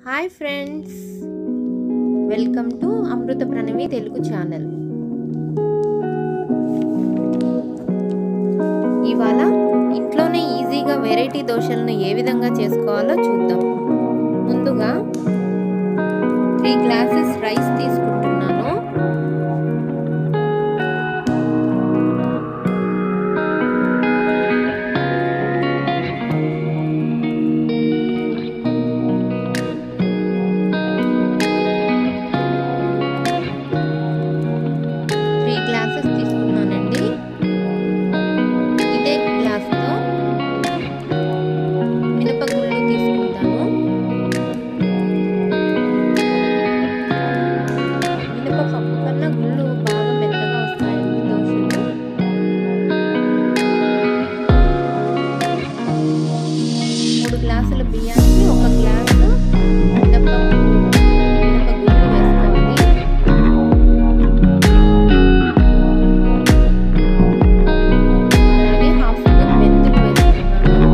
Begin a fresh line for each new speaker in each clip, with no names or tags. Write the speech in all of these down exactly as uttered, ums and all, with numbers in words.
Hi friends, welcome to Amrutha Pranavi Telugu channel. ఇవాళ ఇంట్లోనే ఈజీగా వెరైటీ దోశలను ఏ విధంగా చేసుకోవాలో చూద్దాం. ముందుగా త్రీ గ్లాసెస్ రైస్ తీసుకుంటున్నాను. మూడు గ్లాసుల బియ్యానికి ఒక గ్లాసు మినప మినపగుళ్ళు వేసుకోవాలి. అలాగే హాఫ్ స్పూన్ మెంతులు వేసుకున్నాను.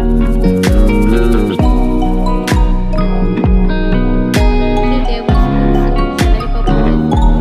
త్రీ టేబుల్ స్పూన్స్ శనగపప్పు వేస్తాను.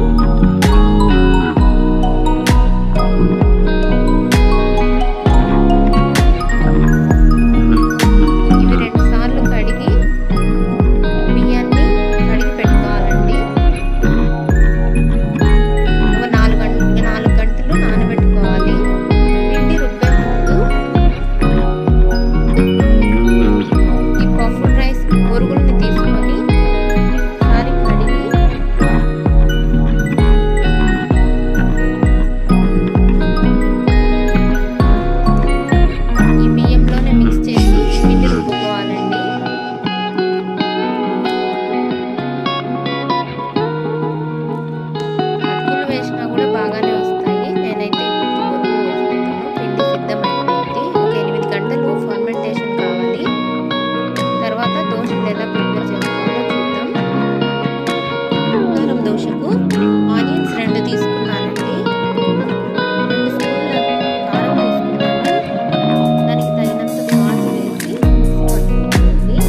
ఆనియన్స్ రెండు తీసుకున్నానండి. రెండు స్పూన్ల కారం తీసుకున్నాను. దానికి తగినంత సాల్ట్ వేసి పట్టుకోవాలి.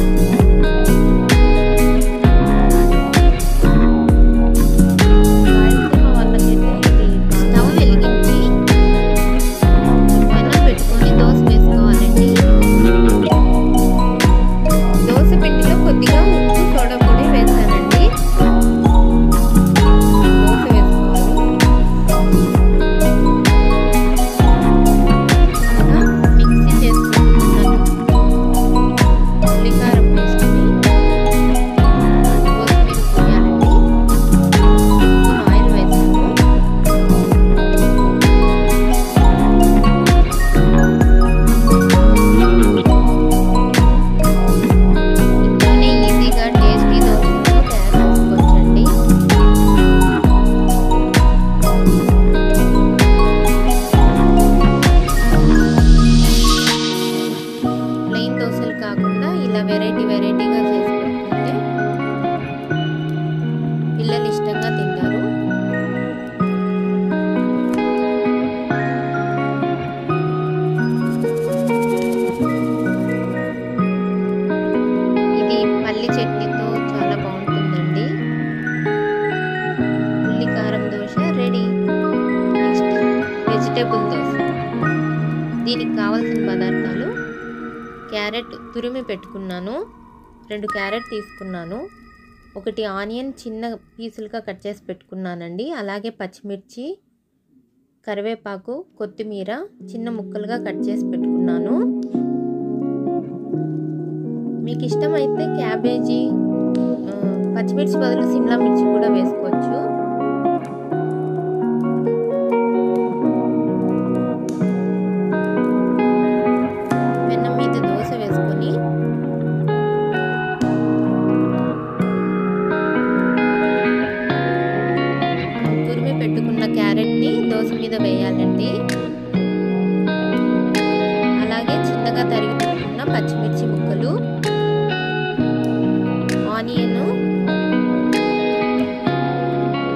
రాయలసీమ వాళ్ళకైతే ఇది స్టవ్ వెలిగించి పెనం పెట్టుకొని దోశ వేసుకోవాలండి. దోశ పిండిలో కొద్దిగా ఉప్పు సోడా పొడి వేసానండి. కాకుండా ఇలా వెరైటీ వెరైటీగా చేసి పెట్టుకుంటే పిల్లలు ఇష్టంగా తింటారు. ఇది పల్లి చట్నీతో చాలా బాగుంటుందండి. ఉల్లి కారం dosa ready. Next vegetable dosa. దీనికి కావాల్సిన పదార్థాలు: క్యారెట్ తురిమి పెట్టుకున్నాను, రెండు క్యారెట్ తీసుకున్నాను, ఒకటి ఆనియన్ చిన్న పీసులుగా కట్ చేసి పెట్టుకున్నానండి. అలాగే పచ్చిమిర్చి, కరివేపాకు, కొత్తిమీర చిన్న ముక్కలుగా కట్ చేసి పెట్టుకున్నాను. మీకు ఇష్టమైతే క్యాబేజీ, పచ్చిమిర్చి బదులు సిమ్లా మిర్చి కూడా వేసుకోవచ్చు. తురిమి పెట్టుకున్న క్యారెట్ని దోశ మీద వేయాలండి. అలాగే చిన్నగా తరిగి పెట్టుకున్న పచ్చిమిర్చి ముక్కలు, ఆనియన్,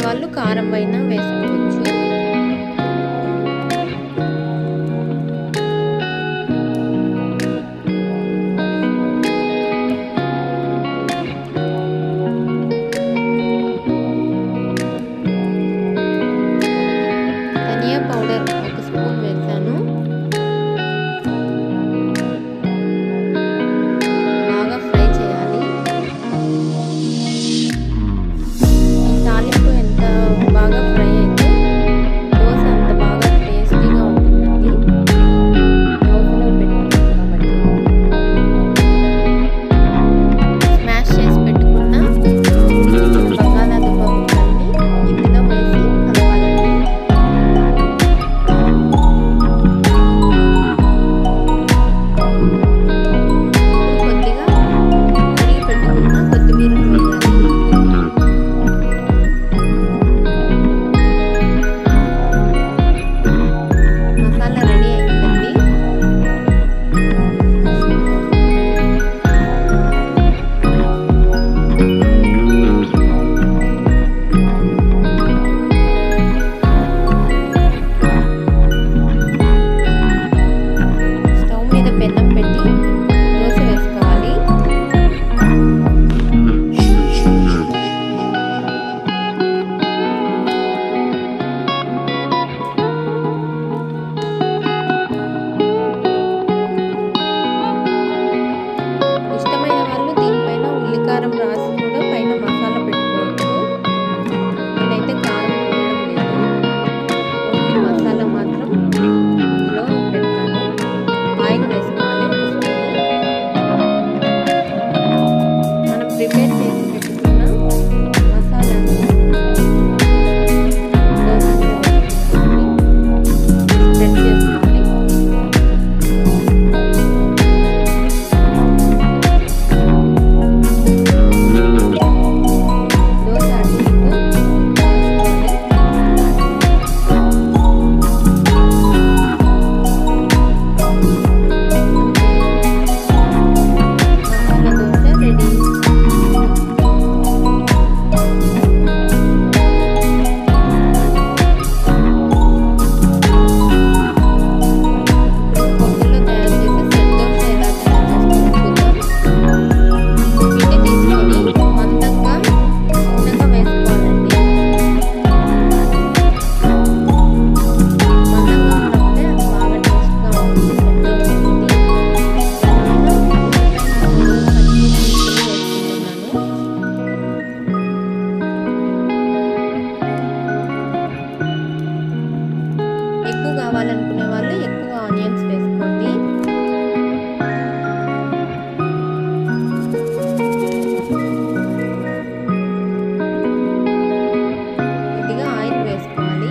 వాళ్ళు కారం అయినా వేసుకోవచ్చు. ధనియా పౌడర్ ఒక స్పూన్ వేసాను. బాగా ఫ్రై చేయాలి. ఈ తాలింపు ఎంత బాగా ఫ్రై అయితే దోశ అంత బాగా టేస్టీగా ఉంటుందండి. దోశలో పెట్టుకుంటాం కాబట్టి. స్మాష్ చేసి పెట్టుకున్న బంగాళాదుంప ముక్కల్ని ఇందులో వేసి కలపాలండి. కొద్దిగా తరిగి పెట్టుకున్న కొత్తిమీరను వేయాలి. మసాలా రెడీ అయిందండి. స్టవ్ మీద పెన్నం పెట్టి దోశ వేసుకోవాలి. ఇష్టమైన వాళ్ళు దీనిపైన ఉల్లికారం రాసి కూడా పైన మసాలా పెట్టుకోవచ్చు. నేనైతే కారం వేయడం లేదు. ఓన్లీ మసాలా మాత్రం ఇందులో పెడతాను. ఆయిల్ వేసుకోవాలి ఒక స్పూన్. మనం ప్రిపేర్ చేసి పెట్టుకున్న మసాలాను దోశలో వేసుకొని స్ప్రెడ్ చేసుకోవాలి. దోశ అటు ఇటు మసాలా దోశ రెడీ. కొత్తులో తయారు చేసే సెట్ దోశ ఎలా తయారు చేసుకోవాలో చూద్దాం. పిండి తీసుకొని మందంగా చిన్నగా వేసుకోవాలండి. మందంగా ఉన్నప్పుడే అది బాగా టేస్ట్గా ఉంటుంది సెట్ దోశ అనేది. దానిలో ఉల్లిపాయ ముక్కలు, పచ్చిమిర్చి వేసుకుంటున్నాను. ఎక్కువ కావాలనుకునే వాళ్ళు ఎక్కువ ఆనియన్స్ వేసుకోండి. కొద్దిగా ఆయిల్ వేసుకోవాలి.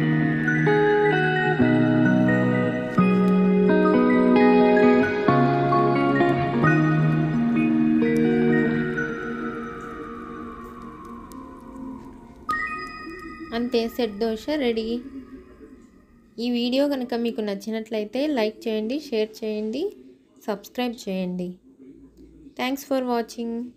అంతే, సెట్ దోశ రెడీ. ఈ వీడియో కనుక మీకు నచ్చినట్లయితే లైక్ చేయండి, షేర్ చేయండి, సబ్స్క్రైబ్ చేయండి. Thanks for watching.